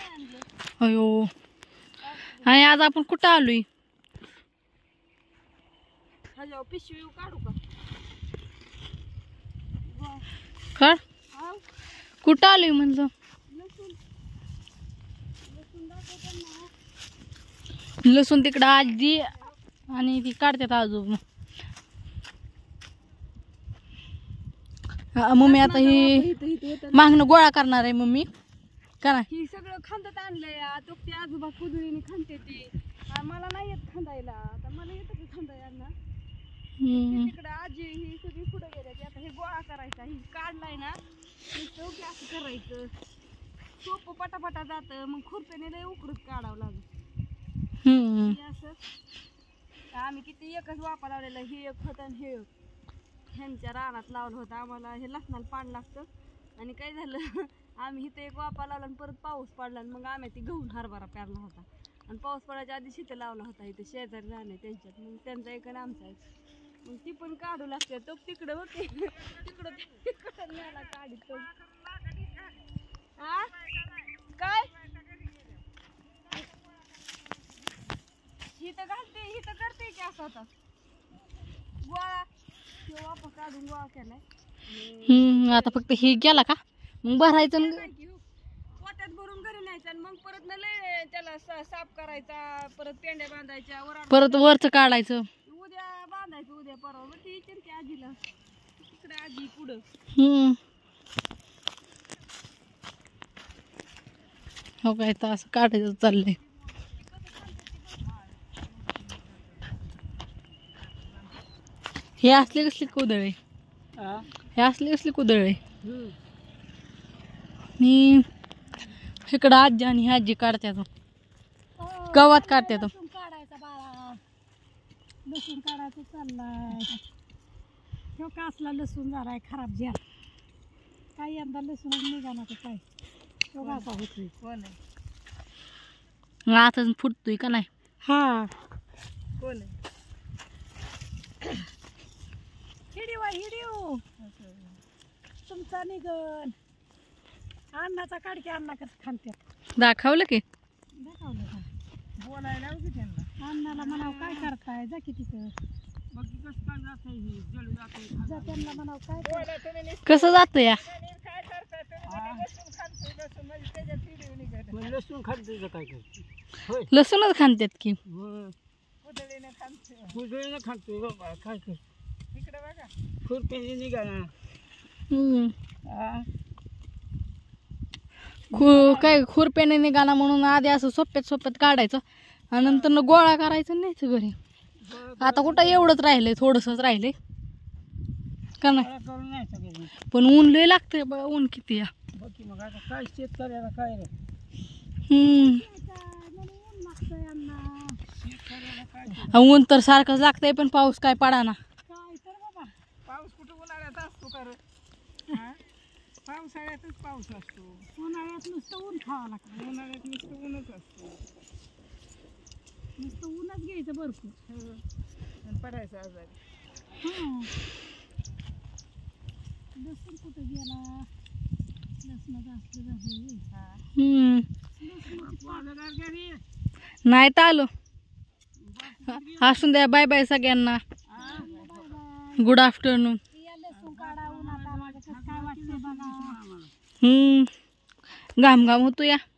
अयो आणि आज आपण कुठं आलोय? पिशवी काढू का? खर कुठं आलोय म्हणलं? लसूण तिकडं आजी आणि ती काढतात अजून. मम्मी आता ही मागणं गोळा करणार आहे मम्मी का नाही? ही सगळं खांदत आणलंय. तो ते आजोबा कुदळीने खांदते ती. मला नाही येत खांदायला. आता मला येतं की खांदायला. तिकडं आजी ही सगळी पुढे गेल्या. आता हे गोळा करायचा. ही काढलाय ना चौकी असं करायचं. सोपं पटापटा जात. मग खुरप्याने लय उकडून काढावं लागत. असं आम्ही किती एकच वापा लावलेला. हे एक होतं आणि हे ह्यांच्या रानात लावलं होतं. आम्हाला हे लसणाला पाणी लागतं. आणि काय झालं आम्ही इथे एक वापा लावला आणि परत पाऊस पडला आणि मग आम्ही ती गहून हरभरा पेरला होता. आणि पाऊस पडायच्या आधी शेत लावला होता. इथे शेजारी राहणे त्यांच्यात. मग त्यांचा एक आणि आमचा एक. मग ती पण काढू लागते. तो तिकडं होते तिकडं तिकडं न्यायला काढतो. हा काय ही तर घालते ही तर करते की असं आता गोळा वापस काढून गोळा केलाय. आता फक्त हे गेला का मग भरायचं पोत्यात भरून घरी न्यायचं आणि मग परत न लय त्याला साफ करायचा. परत पेंड्या बांधायच्या परत वरच काढायचं. उद्या बांधायचं उद्या परवा. ती विचारते आजीला तिकडे आजी पुढं. हो काय तर असं काढायचं चाललंय. हे असले कसली कुदळे? हे असले कसली कुदळे? आणि इकडं आजी आणि आजी काढतात. गवत काढतात. काढायचा बाळा. लसूण काढायचं चाललाय. तो कासला लसूण झालाय खराब झाला. काय यंदा लसूणच निघाला तर काय तो कसा होतोय. कोण आहे आता फुटतोय का नाही? हा कोण आहे? हिडिओ हिडिओ तुमचा निघन. अन्नाचा काढके अण्णा कसं खालत्यात. दाखवलं की दाखवलं का? बोलायला होती त्यांना. अण्णाला म्हणाव काय करताय जा की तिथं. जा त्यांना म्हणाव काय कसं जात या लसूण खाते काय लसूणच खाणतात की खाते काय कर इकडे बघा खुरप्याने निघाला. काय खुरप्याने निघाला म्हणून आधी असं सोप्यात काढायचं आणि नंतर गोळा करायचं न्यायचं घरी. आता कुठं एवढंच राहिलंय थोडंसंच राहिलंय का नाही? पण ऊन लय लागतंय बघा. ऊन किती या मग आता काय शेतकऱ्याला काय रे. ऊन तर सारखंच लागतंय पण पाऊस काय पडाना. काय तर बाबा पाऊस कुठं उन्हाळ्यात असतो का रे? पावसाळ्यातच पाऊस असतो. उन्हाळ्यात नुसतं ऊन खावं लागतं. उन्हाळ्यात नुसतं ऊनच असतो. नुसतं ऊनच घ्यायचं भरपूर आणि पडायचं आजारी. लसूण कुठं गेला? लसणाचं असलं झालं. नाही तर आलो. असून द्या. बाय बाय सगळ्यांना. Good afternoon. घाम घाम होतो या.